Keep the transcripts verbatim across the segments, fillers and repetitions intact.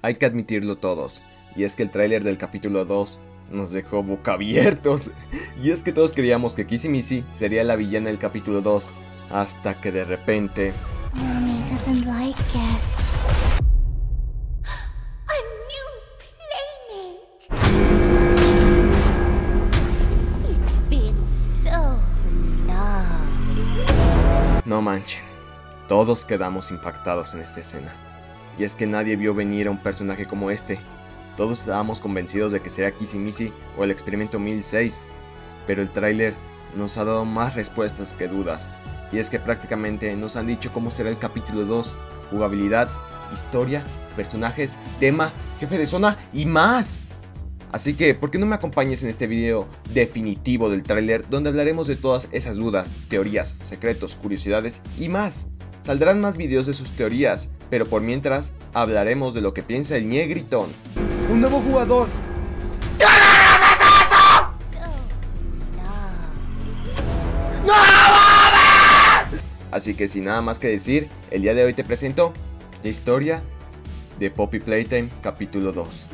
Hay que admitirlo todos, y es que el tráiler del capítulo dos nos dejó boca abiertos. Y es que todos creíamos que Kissy sería la villana del capítulo dos, hasta que de repente... Mommy doesn't like guests. A new playmate. It's been so long. No manchen, todos quedamos impactados en esta escena. Y es que nadie vio venir a un personaje como este. Todos estábamos convencidos de que sería Kissy o el experimento mil seis, pero el tráiler nos ha dado más respuestas que dudas, y es que prácticamente nos han dicho cómo será el capítulo dos, jugabilidad, historia, personajes, tema, jefe de zona y más. Así que, ¿por qué no me acompañes en este video definitivo del tráiler, donde hablaremos de todas esas dudas, teorías, secretos, curiosidades y más? Saldrán más videos de sus teorías, pero por mientras hablaremos de lo que piensa el Ñegritón. ¡Un nuevo jugador! ¡No mames! Así que sin nada más que decir, el día de hoy te presento la historia de Poppy Playtime capítulo dos.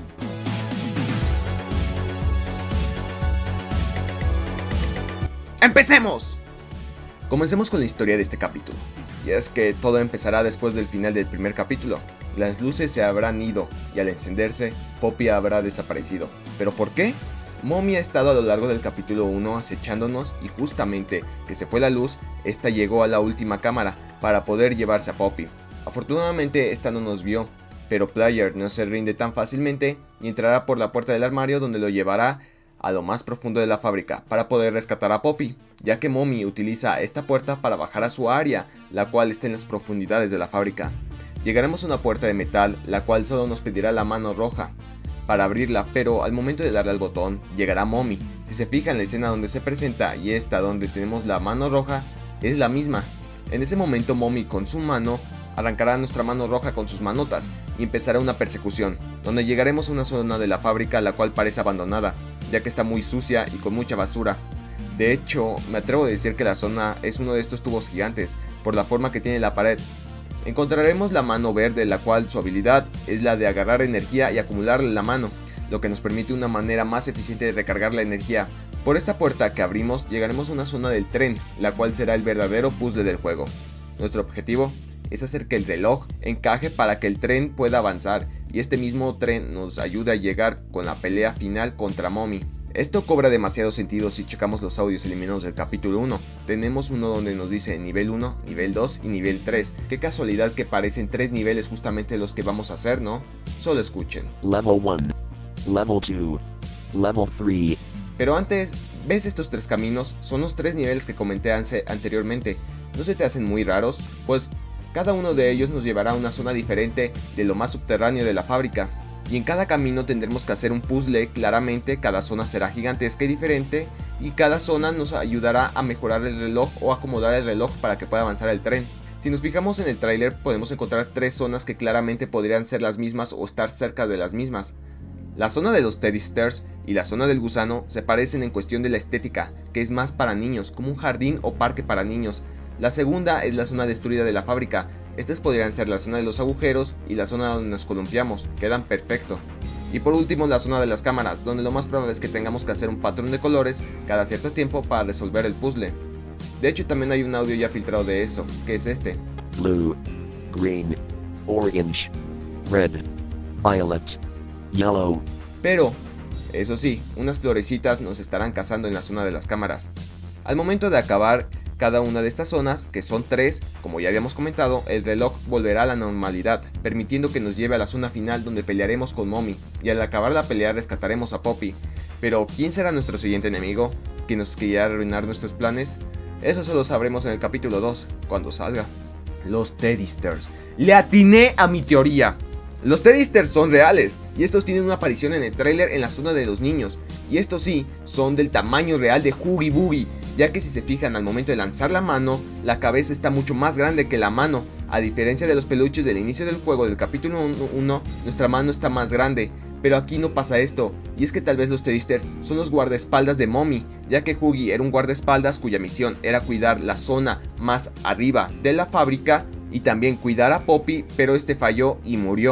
¡Empecemos! Comencemos con la historia de este capítulo. Y es que todo empezará después del final del primer capítulo. Las luces se habrán ido y al encenderse, Poppy habrá desaparecido. ¿Pero por qué? Mommy ha estado a lo largo del capítulo uno acechándonos y justamente que se fue la luz, esta llegó a la última cámara para poder llevarse a Poppy. Afortunadamente esta no nos vio, pero Player no se rinde tan fácilmente y entrará por la puerta del armario donde lo llevará a lo más profundo de la fábrica para poder rescatar a Poppy, ya que Mommy utiliza esta puerta para bajar a su área, la cual está en las profundidades de la fábrica. Llegaremos a una puerta de metal, la cual solo nos pedirá la mano roja para abrirla, pero al momento de darle al botón, llegará Mommy. Si se fijan en la escena donde se presenta y esta donde tenemos la mano roja, es la misma. En ese momento Mommy con su mano arrancará nuestra mano roja con sus manotas y empezará una persecución, donde llegaremos a una zona de la fábrica la cual parece abandonada, ya que está muy sucia y con mucha basura. De hecho, me atrevo a decir que la zona es uno de estos tubos gigantes, por la forma que tiene la pared. Encontraremos la mano verde, la cual su habilidad es la de agarrar energía y acumularle la mano, lo que nos permite una manera más eficiente de recargar la energía. Por esta puerta que abrimos llegaremos a una zona del tren, la cual será el verdadero puzzle del juego. Nuestro objetivo es hacer que el reloj encaje para que el tren pueda avanzar, y este mismo tren nos ayuda a llegar con la pelea final contra Mommy. Esto cobra demasiado sentido si checamos los audios eliminados del capítulo uno. Tenemos uno donde nos dice nivel uno, nivel dos y nivel tres. Qué casualidad que parecen tres niveles justamente los que vamos a hacer, ¿no? Solo escuchen. Level uno, Level dos, Level tres. Pero antes, ¿ves estos tres caminos? Son los tres niveles que comenté anteriormente. ¿No se te hacen muy raros? Pues cada uno de ellos nos llevará a una zona diferente de lo más subterráneo de la fábrica. Y en cada camino tendremos que hacer un puzzle. Claramente cada zona será gigantesca y diferente, y cada zona nos ayudará a mejorar el reloj o acomodar el reloj para que pueda avanzar el tren. Si nos fijamos en el tráiler podemos encontrar tres zonas que claramente podrían ser las mismas o estar cerca de las mismas. La zona de los Teddy Stairs y la zona del gusano se parecen en cuestión de la estética, que es más para niños, como un jardín o parque para niños. La segunda es la zona destruida de la fábrica. Estas podrían ser la zona de los agujeros y la zona donde nos columpiamos, quedan perfecto. Y por último la zona de las cámaras, donde lo más probable es que tengamos que hacer un patrón de colores cada cierto tiempo para resolver el puzzle. De hecho también hay un audio ya filtrado de eso, que es este. Blue, green, orange, red, violet, yellow. Pero, eso sí, unas florecitas nos estarán cazando en la zona de las cámaras. Al momento de acabar cada una de estas zonas, que son tres, como ya habíamos comentado, el reloj volverá a la normalidad, permitiendo que nos lleve a la zona final donde pelearemos con Mommy, y al acabar la pelea rescataremos a Poppy. Pero, ¿quién será nuestro siguiente enemigo? ¿Quién nos quería arruinar nuestros planes? Eso solo sabremos en el capítulo dos, cuando salga. Los Teddy Stairs. ¡Le atiné a mi teoría! Los Teddy Stairs son reales, y estos tienen una aparición en el tráiler en la zona de los niños, y estos sí, son del tamaño real de Huggy Buggy, ya que si se fijan al momento de lanzar la mano, la cabeza está mucho más grande que la mano. A diferencia de los peluches del inicio del juego del capítulo uno, nuestra mano está más grande, pero aquí no pasa esto, y es que tal vez los Teddy Stairs son los guardaespaldas de Mommy, ya que Huggy era un guardaespaldas cuya misión era cuidar la zona más arriba de la fábrica y también cuidar a Poppy, pero este falló y murió.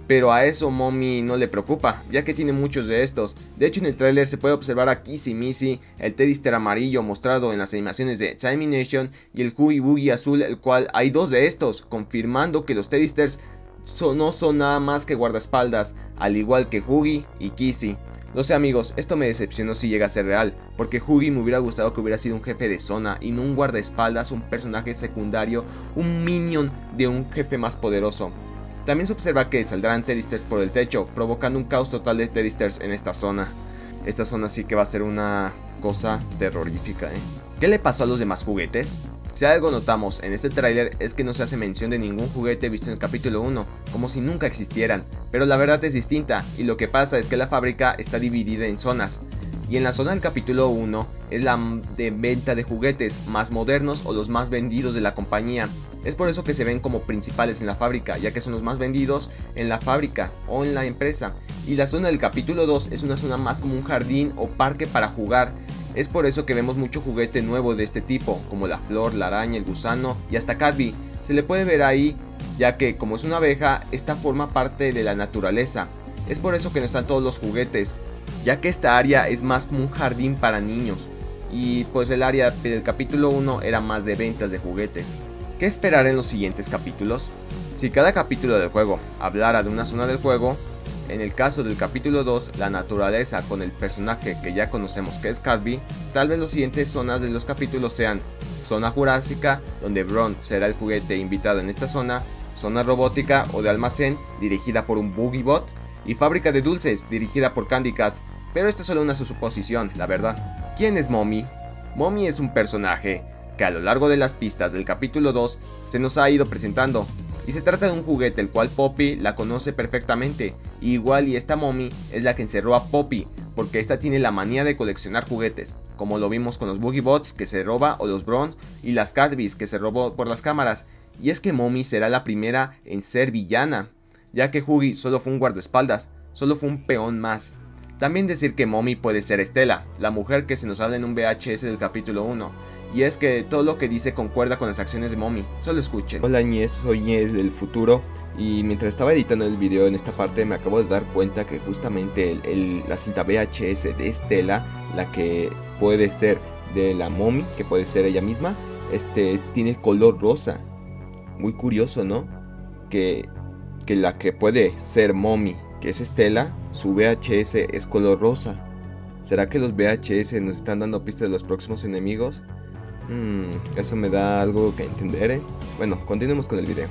Pero a eso Mommy no le preocupa, ya que tiene muchos de estos. De hecho, en el tráiler se puede observar a Kissy Missy, el Teddyster amarillo mostrado en las animaciones de Timination, y el Oogie Boogie azul, el cual hay dos de estos, confirmando que los Teddysters son, no son nada más que guardaespaldas, al igual que Oogie y Kissy. No sé amigos, esto me decepcionó si llega a ser real, porque Oogie me hubiera gustado que hubiera sido un jefe de zona y no un guardaespaldas, un personaje secundario, un minion de un jefe más poderoso. También se observa que saldrán Teddysters por el techo, provocando un caos total de Teddysters en esta zona. Esta zona sí que va a ser una cosa terrorífica, ¿eh? ¿Qué le pasó a los demás juguetes? Si algo notamos en este tráiler es que no se hace mención de ningún juguete visto en el capítulo uno, como si nunca existieran, pero la verdad es distinta, y lo que pasa es que la fábrica está dividida en zonas. Y en la zona del capítulo uno es la de venta de juguetes más modernos o los más vendidos de la compañía. Es por eso que se ven como principales en la fábrica, ya que son los más vendidos en la fábrica o en la empresa. Y la zona del capítulo dos es una zona más como un jardín o parque para jugar. Es por eso que vemos mucho juguete nuevo de este tipo, como la flor, la araña, el gusano y hasta Cadby. Se le puede ver ahí, ya que como es una abeja, esta forma parte de la naturaleza. Es por eso que no están todos los juguetes, ya que esta área es más como un jardín para niños. Y pues el área del capítulo uno era más de ventas de juguetes. ¿Qué esperar en los siguientes capítulos? Si cada capítulo del juego hablara de una zona del juego, en el caso del capítulo dos, la naturaleza con el personaje que ya conocemos que es Cadby, tal vez las siguientes zonas de los capítulos sean zona jurásica, donde Bron será el juguete invitado en esta zona, zona robótica o de almacén, dirigida por un Boogiebot, y fábrica de dulces, dirigida por Candy Cat. Pero esto es solo una suposición, la verdad. ¿Quién es Mommy? Mommy es un personaje que a lo largo de las pistas del capítulo dos se nos ha ido presentando. Y se trata de un juguete el cual Poppy la conoce perfectamente. Y igual y esta Mommy es la que encerró a Poppy, porque esta tiene la manía de coleccionar juguetes, como lo vimos con los Boogiebots que se roba o los Bron y las Cadbys que se robó por las cámaras. Y es que Mommy será la primera en ser villana, ya que Oogie solo fue un guardaespaldas, solo fue un peón más. También decir que Mommy puede ser Stella, la mujer que se nos habla en un V H S del capítulo uno. Y es que todo lo que dice concuerda con las acciones de Mommy, solo escuchen. Hola Ñez, soy Ñez del futuro y mientras estaba editando el video en esta parte me acabo de dar cuenta que justamente el, el, la cinta V H S de Stella, la que puede ser de la Mommy, que puede ser ella misma, este, tiene el color rosa. Muy curioso, ¿no? Que, que la que puede ser Mommy, que es Stella, su V H S es color rosa. ¿Será que los V H S nos están dando pistas de los próximos enemigos? Hmm, eso me da algo que entender, ¿eh? Bueno, continuemos con el video.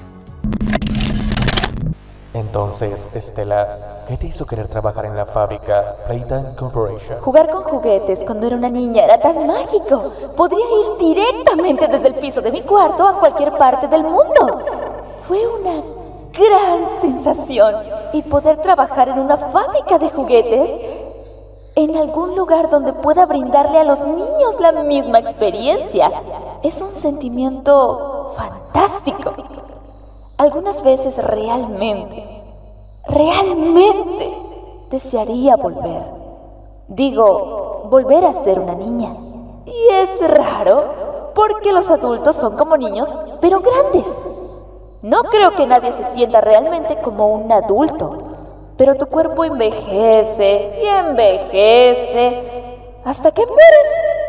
Entonces, Stella, ¿qué te hizo querer trabajar en la fábrica Playtime Corporation? Jugar con juguetes cuando era una niña era tan mágico. Podría ir directamente desde el piso de mi cuarto a cualquier parte del mundo. Fue una gran sensación. Y poder trabajar en una fábrica de juguetes, en algún lugar donde pueda brindarle a los niños la misma experiencia, es un sentimiento fantástico. Algunas veces realmente, realmente desearía volver. Digo, volver a ser una niña. Y es raro, porque los adultos son como niños, pero grandes. No creo que nadie se sienta realmente como un adulto. Pero tu cuerpo envejece y envejece hasta que mueres.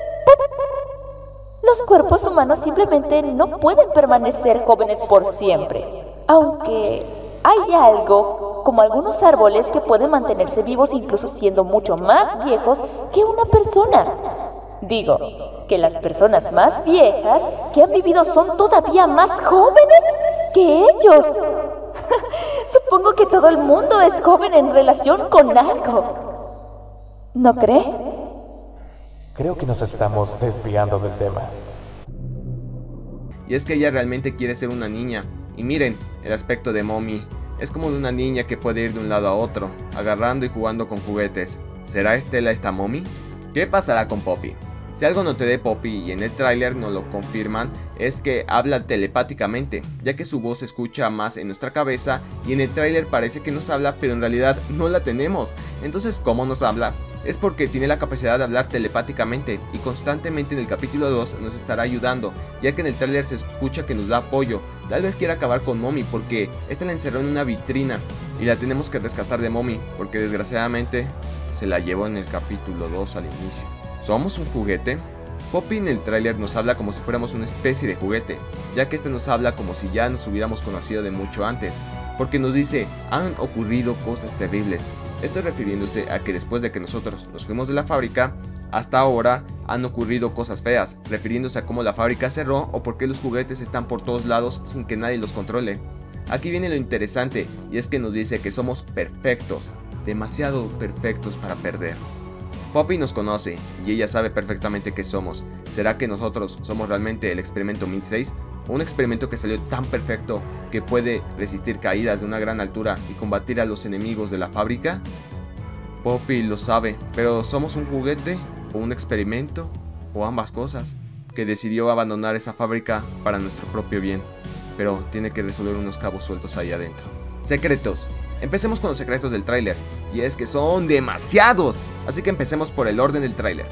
Los cuerpos humanos simplemente no pueden permanecer jóvenes por siempre. Aunque hay algo, como algunos árboles, que pueden mantenerse vivos incluso siendo mucho más viejos que una persona. Digo, que las personas más viejas que han vivido son todavía más jóvenes que ellos. Supongo que todo el mundo es joven en relación con algo. ¿No cree? Creo que nos estamos desviando del tema. Y es que ella realmente quiere ser una niña. Y miren, el aspecto de Mommy. Es como de una niña que puede ir de un lado a otro, agarrando y jugando con juguetes. ¿Será Stella esta Mommy? ¿Qué pasará con Poppy? Si algo noté de Poppy y en el tráiler nos lo confirman, es que habla telepáticamente, ya que su voz se escucha más en nuestra cabeza y en el tráiler parece que nos habla, pero en realidad no la tenemos. Entonces, ¿cómo nos habla? Es porque tiene la capacidad de hablar telepáticamente y constantemente en el capítulo dos nos estará ayudando, ya que en el tráiler se escucha que nos da apoyo. Tal vez quiera acabar con Mommy porque esta la encerró en una vitrina y la tenemos que rescatar de Mommy porque desgraciadamente se la llevó en el capítulo dos al inicio. ¿Somos un juguete? Poppy en el tráiler nos habla como si fuéramos una especie de juguete, ya que este nos habla como si ya nos hubiéramos conocido de mucho antes, porque nos dice, han ocurrido cosas terribles. Esto refiriéndose a que después de que nosotros nos fuimos de la fábrica, hasta ahora han ocurrido cosas feas, refiriéndose a cómo la fábrica cerró o por qué los juguetes están por todos lados sin que nadie los controle. Aquí viene lo interesante, y es que nos dice que somos perfectos, demasiado perfectos para perder. Poppy nos conoce y ella sabe perfectamente qué somos. ¿Será que nosotros somos realmente el experimento M I D seis? Un experimento que salió tan perfecto que puede resistir caídas de una gran altura y combatir a los enemigos de la fábrica. Poppy lo sabe, pero ¿somos un juguete o un experimento o ambas cosas? Que decidió abandonar esa fábrica para nuestro propio bien, pero tiene que resolver unos cabos sueltos ahí adentro. Secretos. Empecemos con los secretos del tráiler, y es que son demasiados, así que empecemos por el orden del tráiler.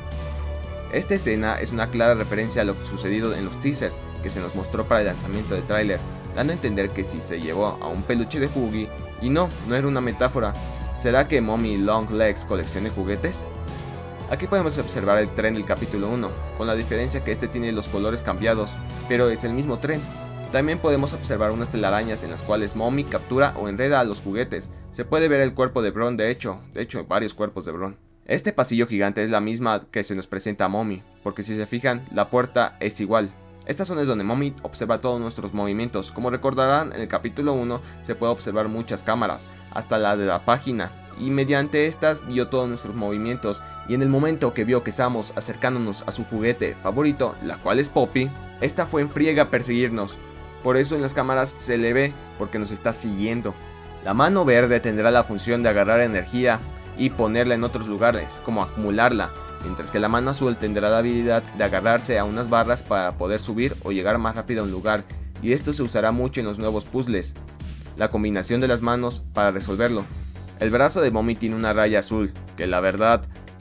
Esta escena es una clara referencia a lo sucedido en los teasers que se nos mostró para el lanzamiento del tráiler, dando a entender que si se llevó a un peluche de Huggy, y no, no era una metáfora. ¿Será que Mommy Longlegs colecciona juguetes? Aquí podemos observar el tren del capítulo uno, con la diferencia que este tiene los colores cambiados, pero es el mismo tren. También podemos observar unas telarañas en las cuales Mommy captura o enreda a los juguetes. Se puede ver el cuerpo de Bron, de hecho, de hecho varios cuerpos de Bron. Este pasillo gigante es la misma que se nos presenta a Mommy, porque si se fijan, la puerta es igual. Esta zona es donde Mommy observa todos nuestros movimientos. Como recordarán, en el capítulo uno se puede observar muchas cámaras, hasta la de la página, y mediante estas vio todos nuestros movimientos, y en el momento que vio que estábamos acercándonos a su juguete favorito, la cual es Poppy, esta fue en friega a perseguirnos. Por eso en las cámaras se le ve, porque nos está siguiendo. La mano verde tendrá la función de agarrar energía y ponerla en otros lugares, como acumularla, mientras que la mano azul tendrá la habilidad de agarrarse a unas barras para poder subir o llegar más rápido a un lugar, y esto se usará mucho en los nuevos puzzles. La combinación de las manos para resolverlo. El brazo de Mommy tiene una raya azul, que la verdad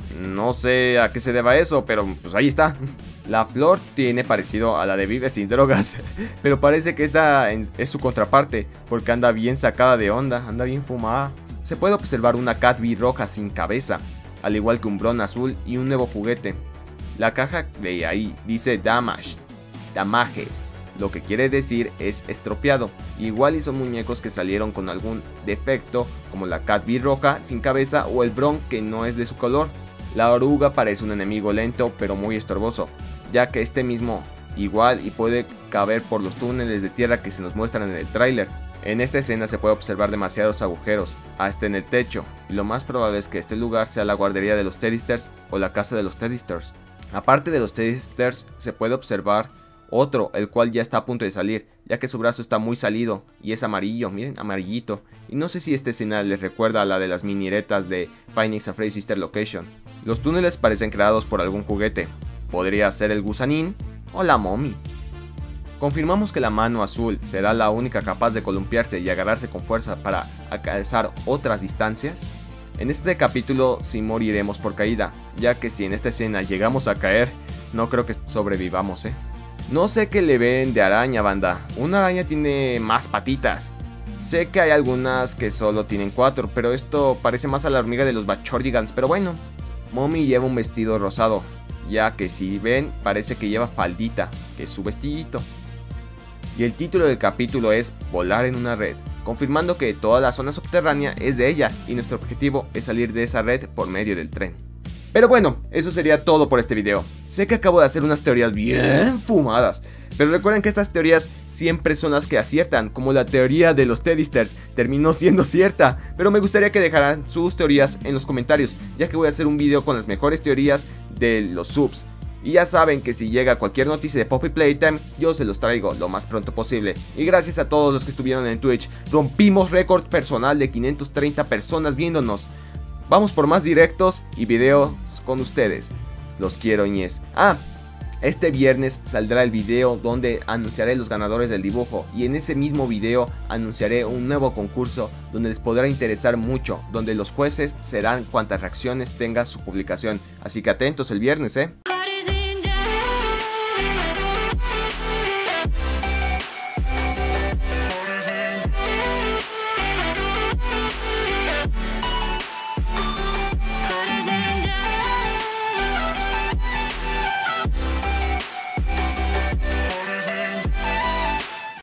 no sé a qué se deba eso, pero pues ahí está. La flor tiene parecido a la de Vive Sin Drogas, pero parece que esta es su contraparte, porque anda bien sacada de onda, anda bien fumada. Se puede observar una Catbee roja sin cabeza, al igual que un Bron azul y un nuevo juguete. La caja de ahí dice Damage, Damage, lo que quiere decir es estropeado. Igual y son muñecos que salieron con algún defecto, como la Catbee roja sin cabeza o el Bron que no es de su color. La oruga parece un enemigo lento pero muy estorboso, ya que este mismo igual y puede caber por los túneles de tierra que se nos muestran en el tráiler. En esta escena se puede observar demasiados agujeros, hasta en el techo, y lo más probable es que este lugar sea la guardería de los Teddysters o la casa de los Teddysters. Aparte de los Teddysters se puede observar otro, el cual ya está a punto de salir, ya que su brazo está muy salido y es amarillo, miren, amarillito. Y no sé si esta escena les recuerda a la de las miniretas de Five Nights at Freddy's Sister Location. Los túneles parecen creados por algún juguete, podría ser el gusanín o la Mommy. Confirmamos que la mano azul será la única capaz de columpiarse y agarrarse con fuerza para alcanzar otras distancias. En este capítulo sí moriremos por caída, ya que si en esta escena llegamos a caer, no creo que sobrevivamos, eh. No sé qué le ven de araña, banda. Una araña tiene más patitas. Sé que hay algunas que solo tienen cuatro, pero esto parece más a la hormiga de los Bachordigans, pero bueno. Mommy lleva un vestido rosado, ya que si ven parece que lleva faldita, que es su vestidito. Y el título del capítulo es Volar en una red, confirmando que toda la zona subterránea es de ella y nuestro objetivo es salir de esa red por medio del tren. Pero bueno, eso sería todo por este video. Sé que acabo de hacer unas teorías bien fumadas, pero recuerden que estas teorías siempre son las que aciertan, como la teoría de los Teddysters terminó siendo cierta. Pero me gustaría que dejaran sus teorías en los comentarios, ya que voy a hacer un video con las mejores teorías de los subs. Y ya saben que si llega cualquier noticia de Poppy Playtime, yo se los traigo lo más pronto posible. Y gracias a todos los que estuvieron en Twitch, rompimos récord personal de quinientas treinta personas viéndonos. Vamos por más directos y videos con ustedes. Los quiero, ñes. Ah, este viernes saldrá el video donde anunciaré los ganadores del dibujo, y en ese mismo video anunciaré un nuevo concurso donde les podrá interesar mucho, donde los jueces serán cuantas reacciones tenga su publicación. Así que atentos el viernes, ¿eh?